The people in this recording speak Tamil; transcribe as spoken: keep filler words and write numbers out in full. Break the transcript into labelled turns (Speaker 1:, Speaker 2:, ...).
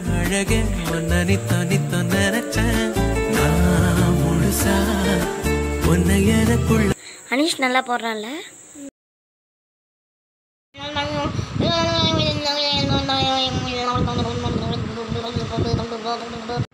Speaker 1: அழகே உன்னை நித்த நித்த நினைச்சேன் நான் முழுசா உன்னை எனக்குள்ள. அனிஷ் நல்லா போடுறான்ல.